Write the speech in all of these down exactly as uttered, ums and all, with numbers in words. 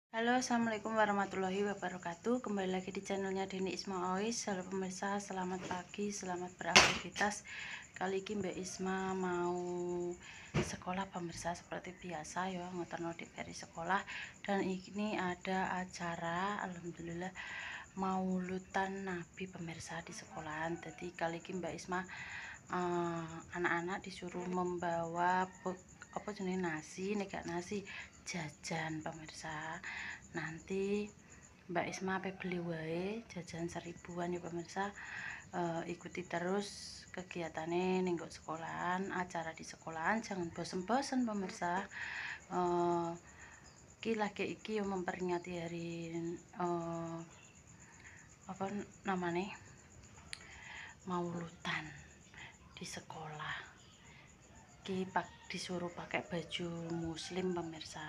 Halo, assalamualaikum warahmatullahi wabarakatuh. Kembali lagi di channelnya Deni Isma Ois. Halo pemirsa, selamat pagi, selamat beraktivitas. Kali ini Mbak Isma mau sekolah pemirsa seperti biasa ya, ngeterno di dari sekolah. Dan ini ada acara, alhamdulillah, maulutan Nabi pemirsa di sekolahan. Jadi kali ini Mbak Isma anak-anak uh, disuruh membawa apa jenis nasi, nek nasi jajan pemirsa. Nanti Mbak Isma apa beli wae jajan seribuan ya pemirsa. Uh, ikuti terus kegiatannya nenggok sekolahan, acara di sekolahan, jangan bosen-bosen pemirsa. Uh, iki lagi iki yang memperingati hari uh, apa namanya maulutan di sekolah. Ki pak disuruh pakai baju muslim pemirsa.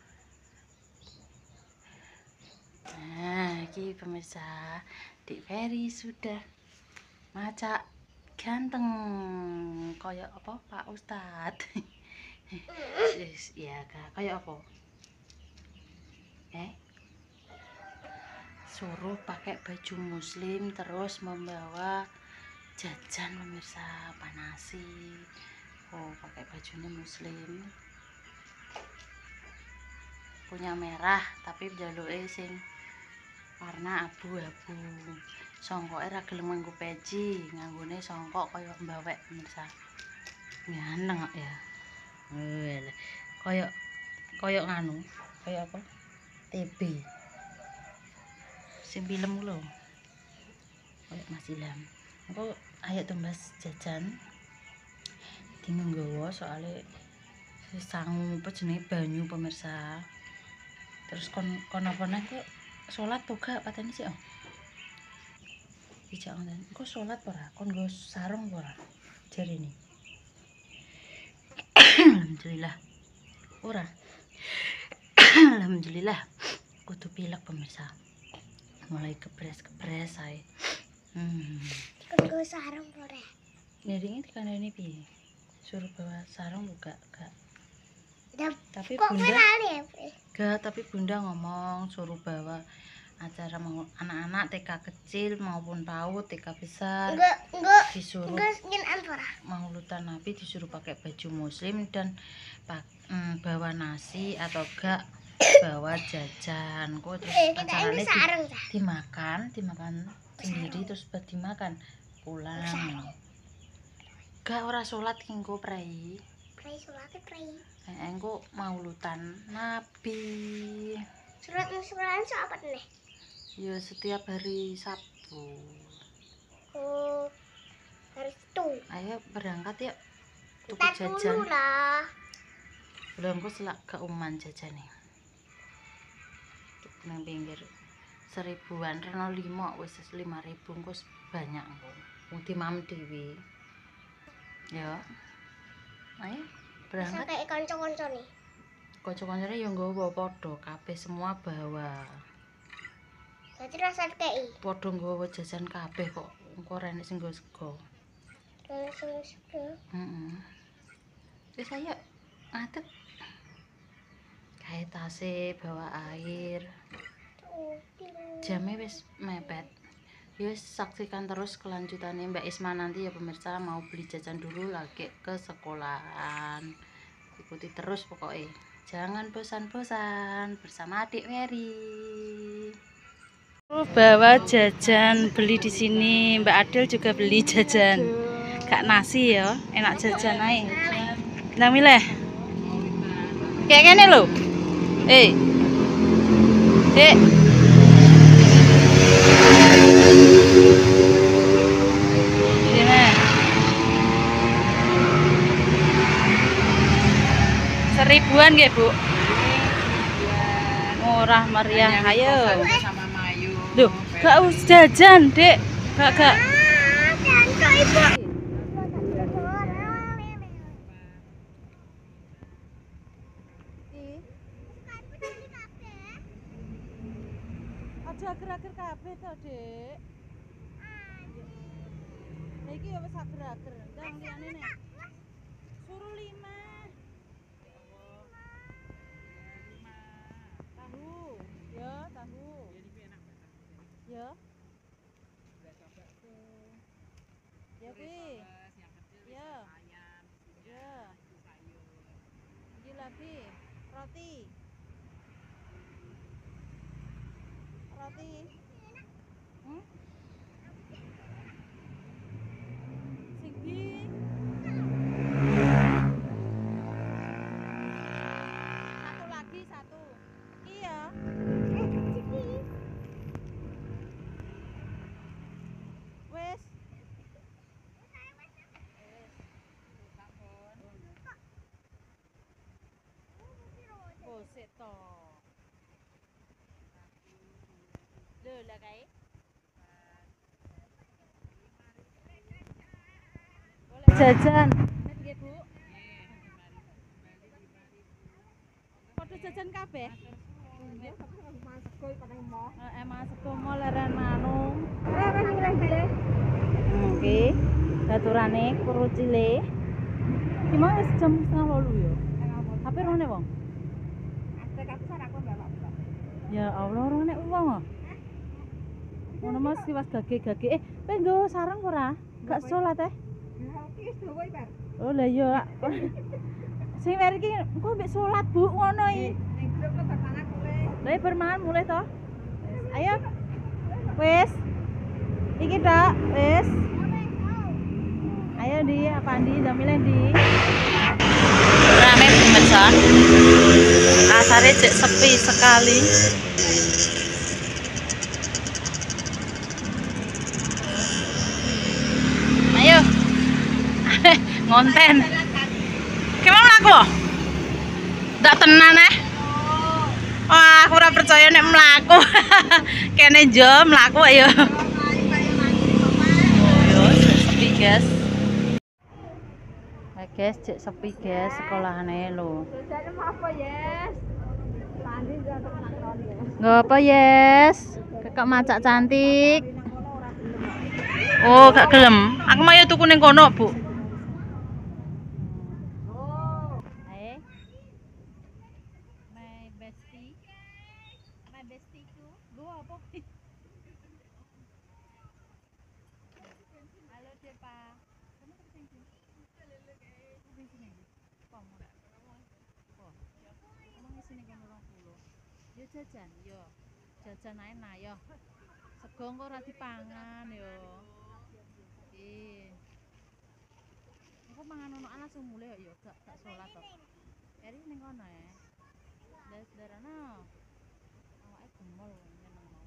Nah, ini pemirsa, Dik Ferry sudah macak ganteng kayak apa Pak Ustadz. Yes, iya kak, kayak apa? Eh, suruh pakai baju muslim terus membawa jajan pemirsa, panasi. Oh, pakai bajunya muslim. Punya merah tapi jaluke sing warna abu-abu. Songkoke ra gelem nganggo peci, nganggone songkok kaya mbawek pemirsa. Nyaneng kok ya. Well, kaya kaya nganu, kaya apa? T B. Sing film lho. Kaya masilam. Engko ayo tumbas jajan. Dinggo nggawa soalnya sangu apa jenenge banyu pemirsa. Terus kon kon apa neh kok salat toga patene sih oh. Dijak ngoten. Engko salat ora? Kon nggo sarung ora? Jarine. Alhamdulillah. Ora. Alhamdulillah. Kudu pilek pemirsa. Mulai kepres-kepres ae. Hmm. Kon nggo sarung ora? Ngiringi dikandani piye? Suruh bawa sarung buka gak? Tapi kok bunda ya? Gak, tapi bunda ngomong suruh bawa acara mau anak-anak T K kecil maupun PAUD, T K besar. Enggak, enggak. Disuruh maulutan Nabi disuruh pakai baju muslim dan pak, mm, bawa nasi atau gak bawa jajan. Kok terus eh, acaranya di, dimakan, dimakan sendiri terus buat dimakan pulang. Gak ora sholat kingko prei. Prei sholat prei. Eh, engko maulutan Nabi. Surat surat apa nih? Ya setiap hari Sabtu. Oh, hari itu. Ayo berangkat yuk. Tuku Ntar jajan. dulu lah. Belum kok selak keuman jajan nih. Nang pinggir seribuan reno lima wis lima ribu engko banyak engko. Wong dimam dhewe. Ya. Ayo berangkat. Kayak kanca-kanca nih. Kanca-kancane ya nggawa padha, kabeh semua bawa. Berarti rasa kei. Padha nggawa jajan kabeh kok. Engko ora enek sing nggo sego. Langsung sego. Heeh. Wis ayo ngadeg. Kae tase bawa air. Jamnya wis mepet. Yus saksikan terus kelanjutannya Mbak Isma nanti ya pemirsa, mau beli jajan dulu lagi ke sekolahan. Ikuti terus pokoknya. Jangan bosan-bosan bersama Adik Ferry. Bawa jajan beli di sini. Mbak Adil juga beli jajan. Kak nasi ya, enak jajan aja. Nang milih. Kayak gini loh. Eh. Eh. Seribuan ya Bu? Murah meriah, ayo. Duh, gak usah jajan dek, gak gak. Aja ager-ager kabeh to dek. Iki ya wis ager-ager, ndang liyane nek. Suruh lima. Tahu. Ya Bi. Ya. Ya. Gila Bi. Roti. Roti. Hmm? Sigi. Satu lagi satu. Iya. Wes. Oh, sik to. Lho lah kae. Boleh jajan. Nggih, Bu. Padha jajan kabeh. Iya, tapi harus masak koi padang mo. Heeh, masak mo leren manung. Eh, kan ngileh-ngileh. Oke. Daturane kuru cile. Gimana wis jam setengah wolu ya? H P rone wong. Ya Allah, rone wong ah. Ngono Mas siwas gage-gage. Eh, kowe nggo sareng ora? Gak salat teh? Oh lah iya. Sing wer iki engko mbek salat Bu ngono iki. Ning grup kok bermangan mulai. Lah bermangan mulai to? Ayo. Wis. Iki tok, wis. Ayo di apa di jamileh di. Rame pemirsa. Asare cek sepi sekali. Ayo. Ngonten. Gimana aku? Ndak tenan eh. Wah, aku ora percaya nek mlaku. Kene jo mlaku ayo. Yo, sepi guys. Ha guys, cek sepi guys sekolahane lho. Jane apa, Yes? Tadi untuk nakon ya. Nggo apa, Yes? Kakak macak cantik. Oh, gak gelem. Aku mau tuku ning kono, Bu. Halo Depa. Yo jajan, yo. Jajan ae nah yo. Sego kok ora dipangan yo. Ih. Aku mangan ono langsung mulai yo, gak gak salat to. Eri ning kono ya. Lah sederana. Awake gemol nyeneng mau.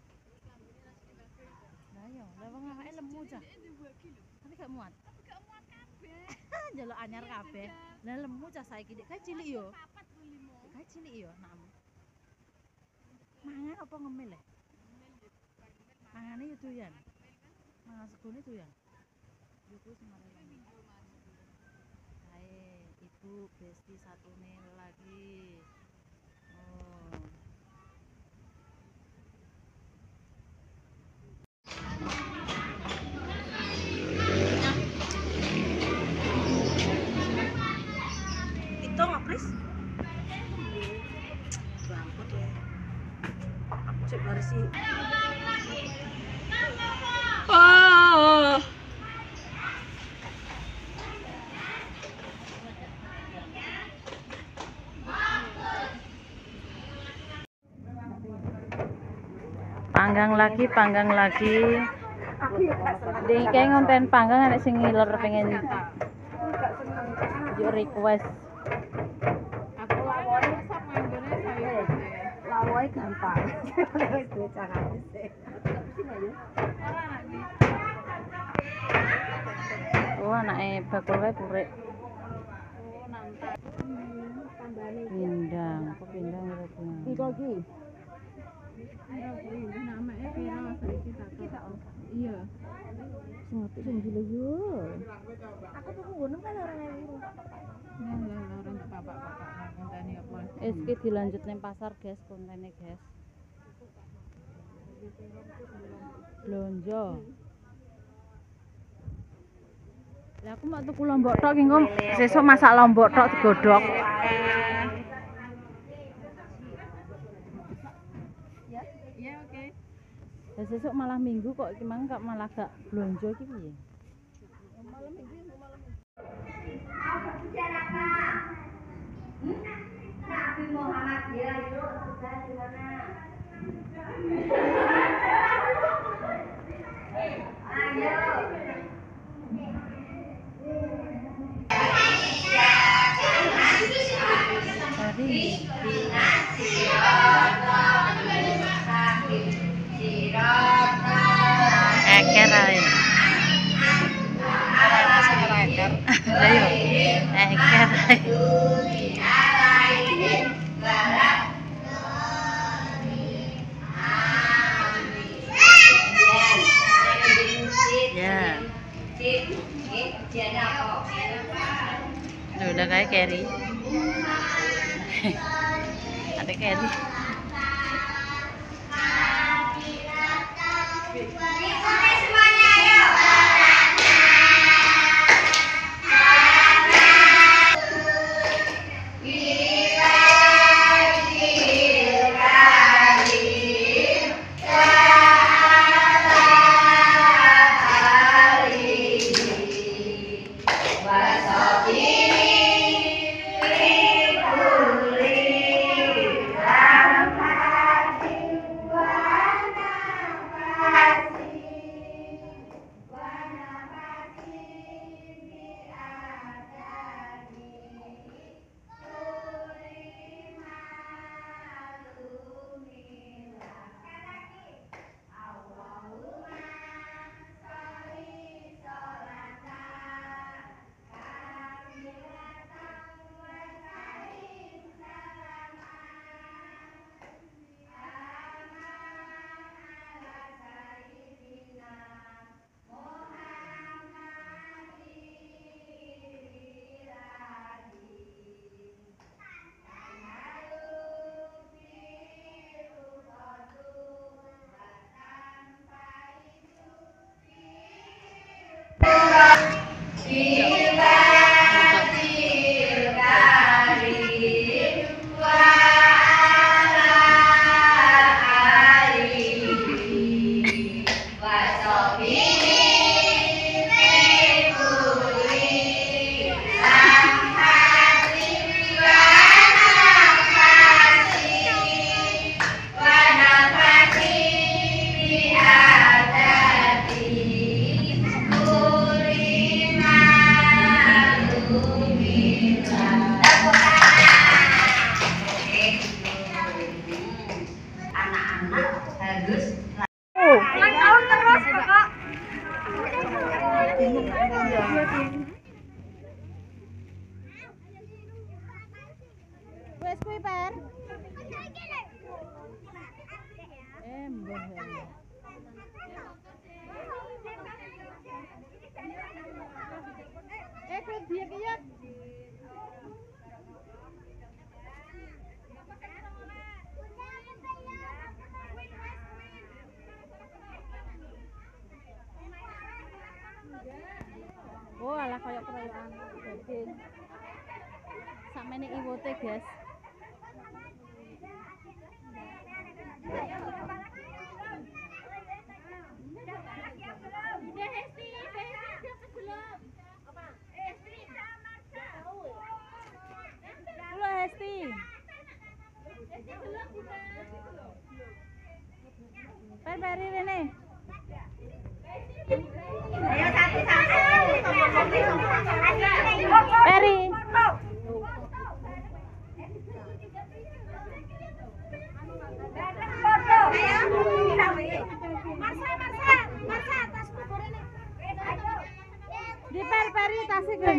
Lah yo, lah wong awake lemu cah. Tapi gak muat. Tapi gak muat kabeh. Njaluk anyar kabeh. Lah lemu cah saiki dik kae cilik yo. Kae cilik yo nakmu. Mangan apa ngemil ya? Mangane yo doyan. Mangan segone doyan. Yo kuwi semare lemu. Kae ibu besti satune lagi. Oh. Cek bersih. Oh. Panggang lagi, panggang lagi. Ding kayak ngonten panggang anak sing ngiler pengen yo request. Aku lawoe sak manggone saya. Lawoe gampang. Wis duwe carane sih. Ora anak iki. Oh, anake bakul wae purek. Oh, nantang. Tambane pindang, kok pindang kira kuwi. Iki iki. Ayo kuwi namake pira saiki tak. Iya. Satu sing gila yo. Aku tuku ngono kan orang ewu. Nah, lah orang tak bapak-bapak kontene apa. Es ki dilanjut ning pasar, guys, kontene, guys. Blonjo. Lah aku mau tuku lombok tok ki engko sesuk masak lombok tok digodhog. Ya. Iya, oke. Lah sesuk malah minggu kok iki mang malah gak blonjo iki piye? Eker ae. Ayo, eker ae. Ya. Tuh, udah kayak Kerry. Ada Kerry. Wes kuwi per. Eh, mbah. Eh, kuwi dia ki ya. Oh, alah koyo keroyokan. Dadi sakmene iwote, guys. Halo Hesti. Per bari rene. Ayo satu-satu. Peri. Di per-peri tasik kan.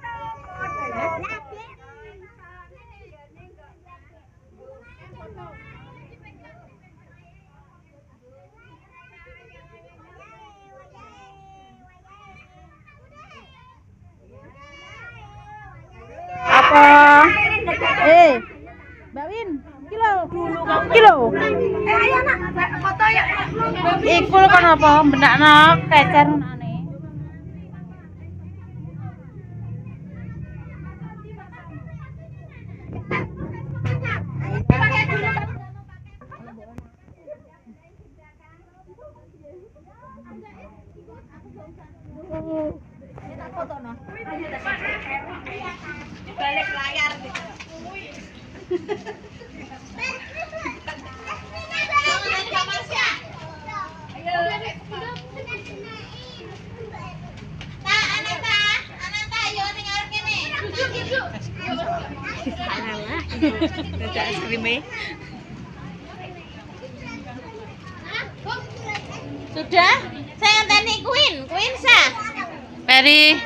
Apa? Eh, Mbak Win, kilo, kilo. Eh, ayo nak, foto ya. Ikul kan apa? Benak nak, kecer nane. Kita foto no. Balik layar gitu. Ada es krimnya. Sudah? Saya ngenteni Queen, Queen sah. Peri.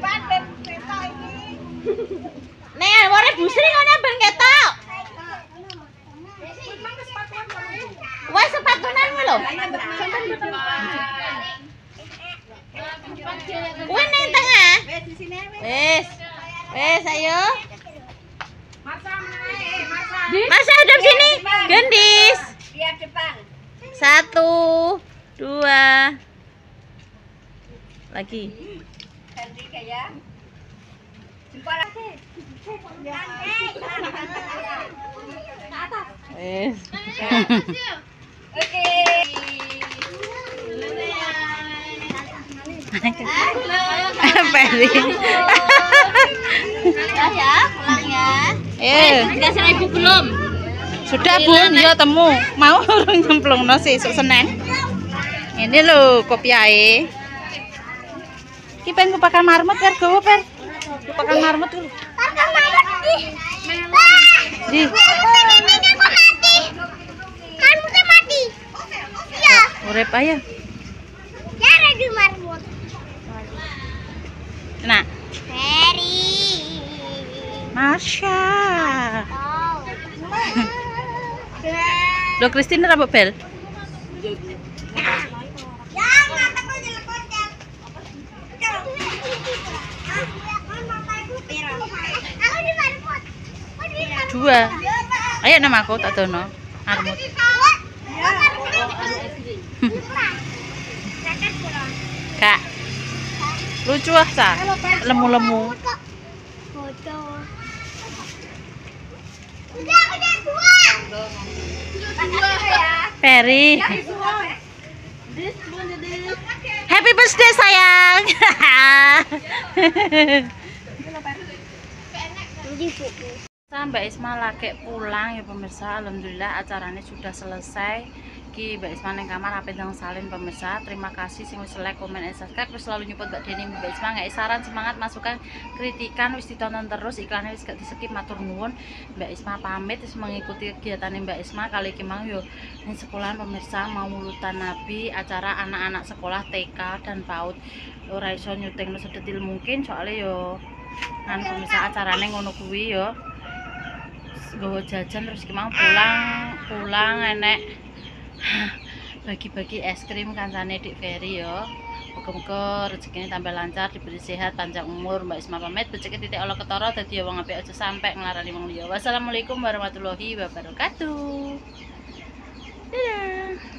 Nek arep busri ngono ben ketok. Wes sepatunan lho. Queen ning tengah. Wes. Wes ayo. Masa hadap sini. Gendis. Satu, dua. Lagi. Wes. Peri. Sudah ya, pulang ya. Eh, Dikasih ibu belum? sudah Bun, ya temu. Mau urung nyemplungno sesuk Senin. Ini lho kopiahe. Ki pengen kupakan marmut per gowo per. Kupakan marmut lho. Di. Urip aja. Nah, Masya. Lo Christine rambut bel. Dua. Ayo nama aku tak dono. Armut. Kak. Lucu ah sa. Lemu-lemu. Peri. Happy birthday sayang. Mbak Isma lagi pulang ya pemirsa. Alhamdulillah acaranya sudah selesai. Ki Mbak Isma neng kamar H P ndang salin pemirsa. Terima kasih sing wis like, komen, dan subscribe. Terus selalu nyupport Mbak Deni Mbak Isma nggak saran, semangat, masukan, kritikan wis ditonton terus, iklannya wis gak di skip, matur nuwun. Mbak Isma pamit wis mengikuti kegiatan Mbak Isma kali iki mau yo ning sekolahan pemirsa mau mulutan nabi acara anak-anak sekolah T K dan PAUD. Ora iso nyuting sedetil mungkin soalnya yo kan pemirsa acarane ngono kuwi yo. Gowo jajan terus ki mau pulang, pulang enek bagi-bagi es krim kancane Dik Ferry ya. Muga-muga rezekine tambah lancar, diberi sehat, panjang umur. Mbak Isma pamit, becike titik ala ketara dadi wong apik aja sampe nglarani wong liya. Wassalamualaikum warahmatullahi wabarakatuh. Dadah.